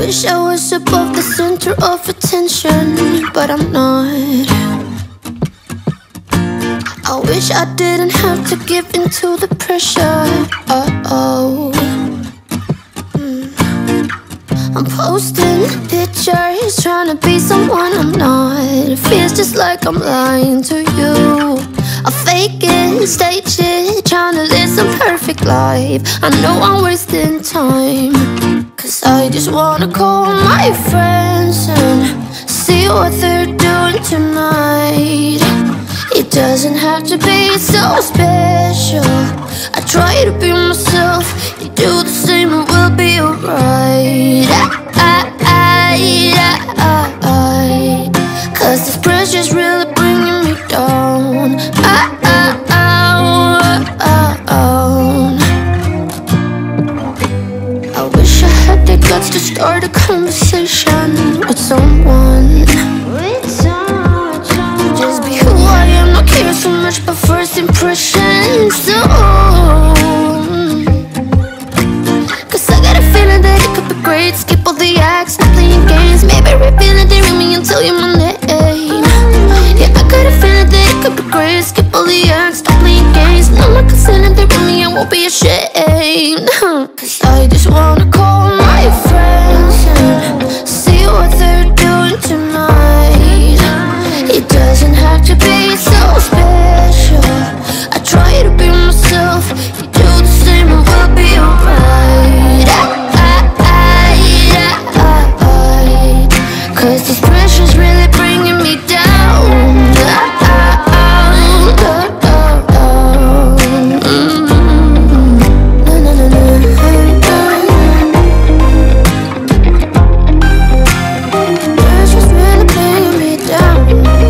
wish I was above the center of attention, but I'm not. I wish I didn't have to give in to the pressure. I'm posting pictures, trying to be someone I'm not. It feels just like I'm lying to you. I fake it, stage it, trying to live some perfect life. I know I'm wasting time, cause I just wanna call my friends and see what they're doing tonight. It doesn't have to be so special. I try to be myself, you do the same and we'll be alright. Cause this pressure's really bringing me down. I wish I had the guts to start a conversation with someone. Just be who I am, not care so much about first impressions. So cause I got a feeling that it could be great. Skip all the acts, stop playing games. Maybe repeat it, they ring me and tell you my name. Yeah, I got a feeling that it could be great. Skip all the acts, stop playing games. No more consent, they ring me, I won't be ashamed. Cause I just wanna call my friends and see what they're doing tonight. It doesn't have to be so special. I try to be myself, you do the same and we'll be alright. Cause this pressure's really bringing me down. Pressure's really bringing me down.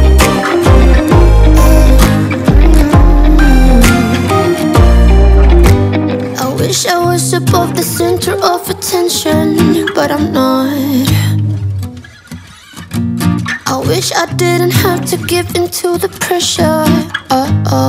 I wish I was above the center of attention, but I'm not. I wish I didn't have to give in to the pressure.